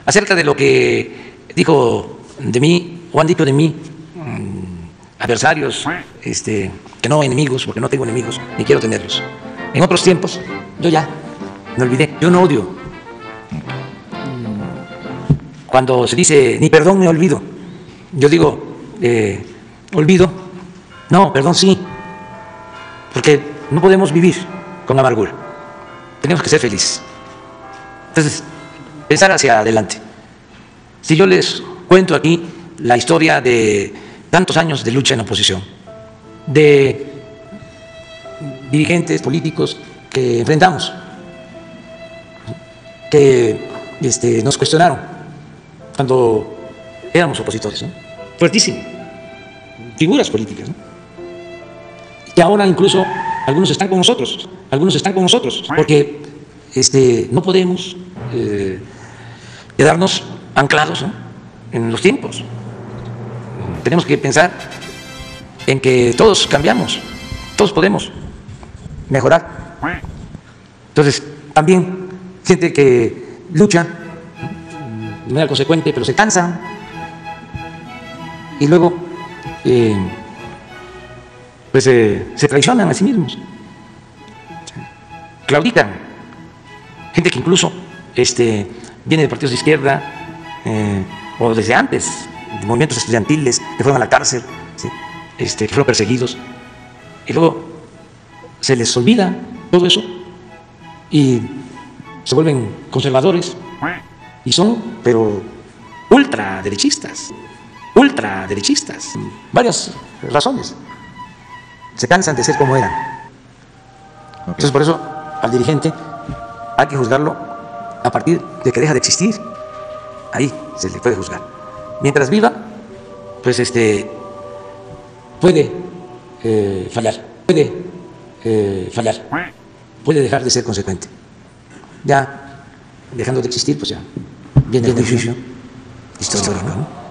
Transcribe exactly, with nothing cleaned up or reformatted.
acerca de lo que dijo de mí o han dicho de mí mmm, adversarios, este, que no enemigos, porque no tengo enemigos ni quiero tenerlos. En otros tiempos yo ya me olvidé, yo no odio. Cuando se dice ni perdón ni olvido, yo digo eh, olvido, no, perdón sí, porque no podemos vivir con amargura, tenemos que ser felices. Entonces, pensar hacia adelante. Si yo les cuento aquí la historia de tantos años de lucha en oposición, de dirigentes políticos que enfrentamos, que este, nos cuestionaron cuando éramos opositores, ¿no? Fuertísimo, figuras políticas, ¿no? Que ahora incluso algunos están con nosotros, algunos están con nosotros, porque este, no podemos eh, quedarnos anclados, ¿no?, en los tiempos. Tenemos que pensar en que todos cambiamos, todos podemos mejorar. Entonces, también gente que lucha de manera consecuente, pero se cansan y luego eh, pues eh, se traicionan a sí mismos, claudican. Gente que incluso este, viene de partidos de izquierda eh, o desde antes, de movimientos estudiantiles, que fueron a la cárcel, ¿sí?, este, que fueron perseguidos, y luego se les olvida todo eso y se vuelven conservadores y son, pero ultraderechistas, ultraderechistas, varias razones. Se cansan de ser como eran. Okay. Entonces, por eso al dirigente hay que juzgarlo a partir de que deja de existir. Ahí se le puede juzgar. Mientras viva, pues este puede eh, fallar, puede eh, fallar, puede dejar de ser consecuente. Ya dejando de existir, pues ya viene el juicio histórico, ¿no?